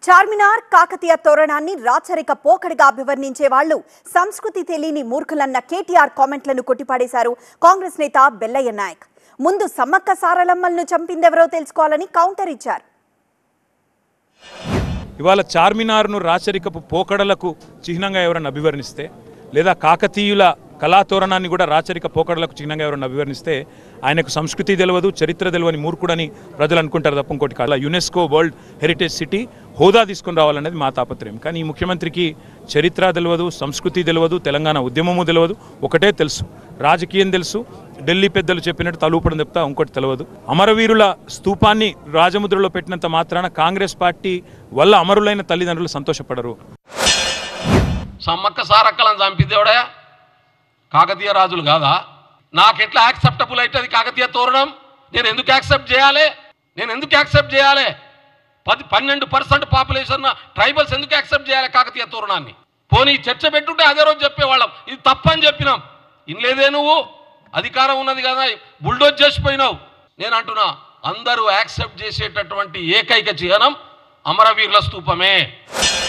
చార్మినార్ కాకతీయ తోరణాన్ని రాచరిక పోకడిగా అభివర్ణించే వాళ్లు సంస్కృతి తెలియని మూర్ఖులన్న కేటీఆర్ కామెంట్లను కొట్టిపాడేశారు కాంగ్రెస్ నేత బెల్లయ్య నాయక్. ముందు సమ్మక్క సారలమ్మలను చంపిందెవరో తెలుసుకోవాలని కౌంటర్ ఇచ్చారు. ఇవాళ చార్మినార్ను రాచరికపు పోకడలకు చిహ్నంగా ఎవరన్నా అభివర్ణిస్తే, లేదా కాకతీయుల కళాతోరణాన్ని కూడా రాచరిక పోకడలకు చిహ్నంగా ఎవరన్నా అభివర్ణిస్తే ఆయనకు సంస్కృతి తెలియదు, చరిత్ర తెలియని మూర్ఖుడని ప్రజలు అనుకుంటారు తప్ప ఇంకోటి కాదు. యునెస్కో వరల్డ్ హెరిటేజ్ సిటీ హోదా తీసుకుని రావాలనేది మా తాపత్రయం. కానీ ఈ ముఖ్యమంత్రికి చరిత్ర తెలియదు, సంస్కృతి తెలియదు, తెలంగాణ ఉద్యమము తెలియదు. ఒకటే తెలుసు, రాజకీయం తెలుసు, ఢిల్లీ పెద్దలు చెప్పినట్టు తలూపడం చెప్తా ఇంకోటి తెలియదు. అమరవీరుల స్తూపాన్ని రాజముద్రలో పెట్టినంత మాత్రాన కాంగ్రెస్ పార్టీ వల్ల అమరులైన తల్లిదండ్రులు సంతోషపడరు. సమ్మక్క సారక్కలను చంపిదేవడా కాకతీయ రాజులు కాదా? నాకెట్లా యాక్సెప్టబుల్ అవుతుంది కాకతీయ తోరణం? నేను ఎందుకు యాక్సెప్ట్ చేయాలి? 12% పాపులేషన్ ట్రైబల్స్ ఎందుకు యాక్సెప్ట్ చేయాలి కాకతీయ తోరణాన్ని? పోనీ చర్చ పెట్టుంటే అదే రోజు చెప్పేవాళ్ళం ఇది తప్పని చెప్పినాం. ఇన్లేదే నువ్వు, అధికారం ఉన్నది కదా, బుల్డోజ్ చేసిపోయినావు. నేను అంటున్నా, అందరూ యాక్సెప్ట్ చేసేటటువంటి ఏకైక చిహ్నం అమరవీరుల స్తూపమే.